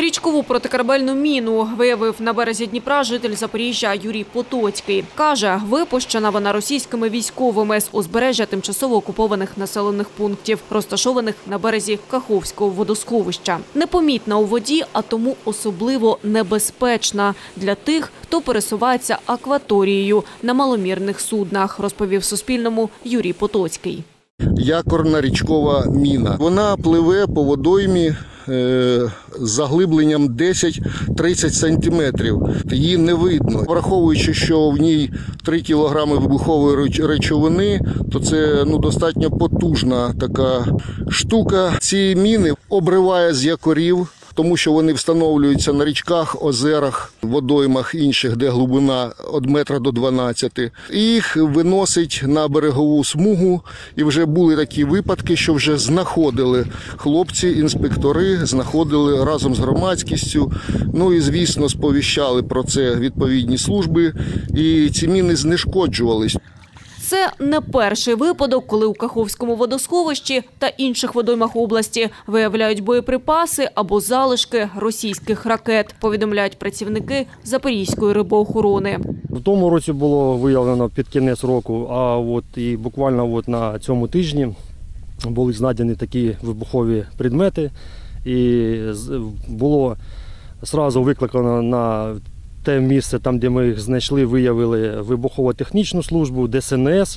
Річкову протикорабельну міну виявив на березі Дніпра житель Запоріжжя Юрій Потоцький. Каже, випущена вона російськими військовими з узбережжя тимчасово окупованих населених пунктів, розташованих на березі Каховського водосховища. Непомітна у воді, а тому особливо небезпечна для тих, хто пересувається акваторією на маломірних суднах, розповів Суспільному Юрій Потоцький. Якорна річкова міна. Вона пливе по водоймі з заглибленням 10-30 сантиметрів. Її не видно. Враховуючи, що в ній 3 кілограми вибухової речовини, то це достатньо потужна така штука. Ці міни обриває з якорів, тому що вони встановлюються на річках, озерах, водоймах інших, де глибина від метра до 12. І їх виносить на берегову смугу. І вже були такі випадки, що вже знаходили хлопці, інспектори, знаходили разом з громадськістю. І, звісно, сповіщали про це відповідні служби. І ці міни знешкоджувались. Це не перший випадок, коли у Каховському водосховищі та інших водоймах області виявляють боєприпаси або залишки російських ракет, повідомляють працівники Запорізької рибоохорони. В тому році було виявлено під кінець року, а і буквально на цьому тижні були знайдені такі вибухові предмети. І було одразу викликано на те місце, там, де ми їх знайшли, виявили вибухово-технічну службу, ДСНС,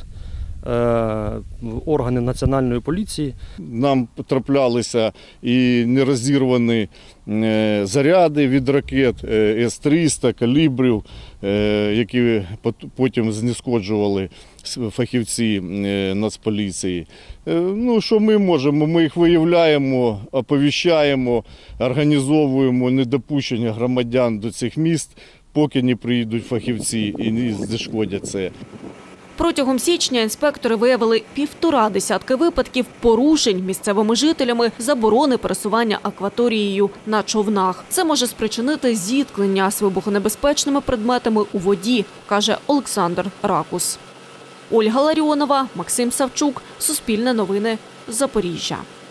органи Національної поліції. Нам потраплялися і нерозірвані заряди від ракет С-300, калібрів, які потім знешкоджували фахівці Нацполіції. Що ми можемо? Ми їх виявляємо, оповіщаємо, організовуємо недопущення громадян до цих міст, поки не приїдуть фахівці і не знешкодять це. Протягом січня інспектори виявили 1,5 десятки випадків порушень місцевими жителями заборони пересування акваторією на човнах. Це може спричинити зіткнення з вибухонебезпечними предметами у воді, каже Олександр Ракус. Ольга Ларіонова, Максим Савчук, Суспільне новини, Запоріжжя.